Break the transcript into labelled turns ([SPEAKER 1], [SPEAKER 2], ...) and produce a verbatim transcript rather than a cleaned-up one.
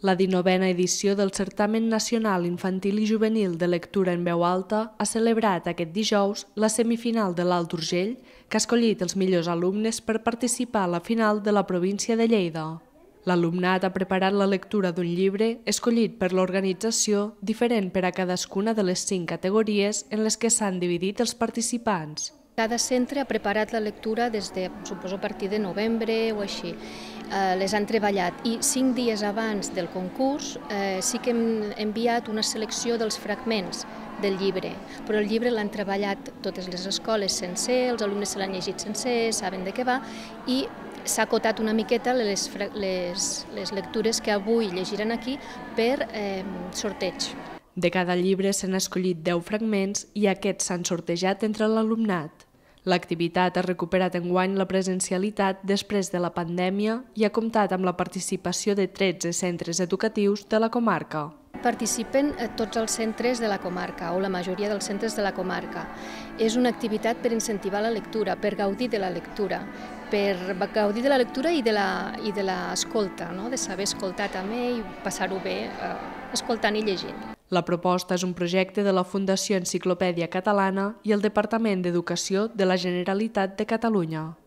[SPEAKER 1] La dinovena edició del Certamen Nacional Infantil i Juvenil de Lectura en Veu Alta ha celebrat aquest dijous la semifinal de l'Alt Urgell, que ha escollit els millors alumnes per participar a la final de la província de Lleida. L'alumnat ha preparat la lectura d'un llibre escollit per l'organització diferent per a cadascuna de les cinc categories en les que s'han dividit els participants.
[SPEAKER 2] Cada centre ha preparat la lectura des de, suposo, a partir de novembre o així. Eh, les han treballat i cinc dies abans del concurs eh, sí que hem enviat una selecció dels fragments del llibre, però el llibre l'han treballat totes les escoles sencer, els alumnes se l'han llegit sencer, saben de què va, i s'ha acotat una miqueta les, les, les lectures que avui llegiran aquí per eh, sorteig.
[SPEAKER 1] De cada llibre s'han escollit deu fragments i aquests s'han sortejat entre l'alumnat. L'activitat ha recuperat enguany la presencialitat després de la pandèmia i ha comptat amb la participació de tretze centres educatius de la comarca.
[SPEAKER 2] Participen tots els centres de la comarca, o la majoria dels centres de la comarca. És una activitat per incentivar la lectura, per gaudir de la lectura, per gaudir de la lectura i de l'escolta, no? De saber escoltar també i passar-ho bé eh, escoltant i llegint.
[SPEAKER 1] La proposta és un projecte de la Fundació Enciclopèdia Catalana i el Departament d'Educació de la Generalitat de Catalunya.